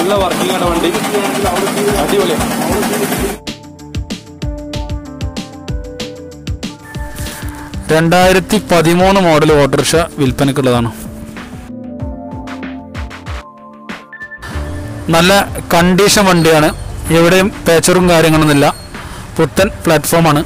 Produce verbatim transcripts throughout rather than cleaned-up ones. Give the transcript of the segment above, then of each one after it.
നല്ല വർക്കിംഗ് ആണ് വണ്ടി, അടിപൊളിയാണ്. രണ്ടായിരത്തി പതിമൂന്ന് മോഡൽ ഓട്ടോറിക്ഷ വിൽപ്പനക്കുള്ളതാണ്. നല്ല കണ്ടീഷൻ വണ്ടിയാണ്, എവിടെയും പേച്ചറും കാര്യങ്ങളൊന്നുമില്ല. പുത്തൻ പ്ലാറ്റ്ഫോമാണ്.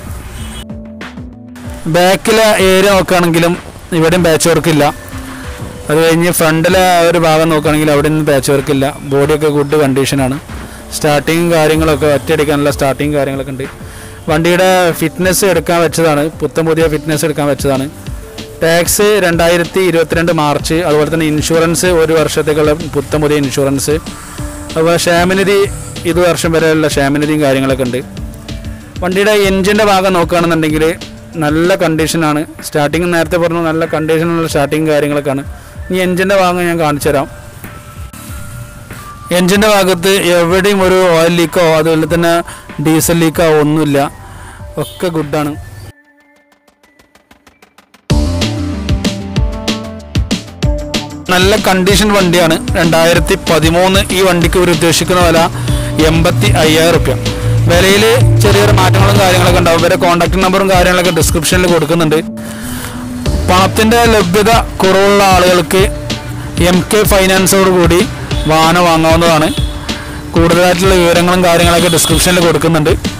ബാക്കിലെ ഏരിയ നോക്കുകയാണെങ്കിലും ഇവിടെയും പാച്ച് വർക്കില്ല. അത് കഴിഞ്ഞ് ഫ്രണ്ടിലെ ഒരു ഭാഗം നോക്കുകയാണെങ്കിൽ അവിടെ നിന്ന് പാച്ച് വർക്കില്ല. ബോഡിയൊക്കെ ഗുഡ് കണ്ടീഷനാണ്. സ്റ്റാർട്ടിങ് കാര്യങ്ങളൊക്കെ ഒറ്റയടിക്കാനുള്ള സ്റ്റാർട്ടിങ് കാര്യങ്ങളൊക്കെ ഉണ്ട്. വണ്ടിയുടെ ഫിറ്റ്നസ് എടുക്കാൻ വെച്ചതാണ്, പുത്തൻ പുതിയ ഫിറ്റ്നസ് എടുക്കാൻ വെച്ചതാണ്. ടാക്സ് രണ്ടായിരത്തി ഇരുപത്തിരണ്ട് മാർച്ച്. അതുപോലെ തന്നെ ഇൻഷുറൻസ് ഒരു വർഷത്തേക്കുള്ള പുത്തൻ പുതിയ ഇൻഷുറൻസ്. അതുപോലെ ക്ഷേമനിധി ഇത് വർഷം വരെയുള്ള ക്ഷേമനിധിയും കാര്യങ്ങളൊക്കെ ഉണ്ട്. വണ്ടിയുടെ എൻജിൻ്റെ ഭാഗം നോക്കുകയാണെന്നുണ്ടെങ്കിൽ നല്ല കണ്ടീഷനാണ്. സ്റ്റാർട്ടിങ് നേരത്തെ പറഞ്ഞു നല്ല കണ്ടീഷനുള്ള സ്റ്റാർട്ടിങ് കാര്യങ്ങളൊക്കെയാണ്. ഇനി എൻജിൻ്റെ ഭാഗം ഞാൻ കാണിച്ചു തരാം. എൻജിൻ്റെ ഭാഗത്ത് എവിടെയും ഒരു ഓയിൽ ലീക്കോ അതുപോലെ തന്നെ ഡീസൽ ലീക്കോ ഒന്നുമില്ല, ഒക്കെ ഗുഡാണ്. നല്ല കണ്ടീഷൻ വണ്ടിയാണ്. രണ്ടായിരത്തി പതിമൂന്ന് ഈ വണ്ടിക്ക് ഒരു ഉദ്ദേശിക്കുന്ന വില എൺപത്തി അയ്യായിരം റുപ്യ. വിലയിൽ ചെറിയൊരു മാറ്റങ്ങളും കാര്യങ്ങളൊക്കെ ഉണ്ടാവും. ഇവരെ കോൺടാക്ട് നമ്പറും കാര്യങ്ങളൊക്കെ ഡിസ്ക്രിപ്ഷനിൽ കൊടുക്കുന്നുണ്ട്. പണത്തിൻ്റെ ലഭ്യത കുറവുള്ള ആളുകൾക്ക് എം കെ ഫൈനാൻസോട് കൂടി വാഹനം വാങ്ങാവുന്നതാണ്. കൂടുതലായിട്ടുള്ള വിവരങ്ങളും കാര്യങ്ങളൊക്കെ ഡിസ്ക്രിപ്ഷനിൽ കൊടുക്കുന്നുണ്ട്.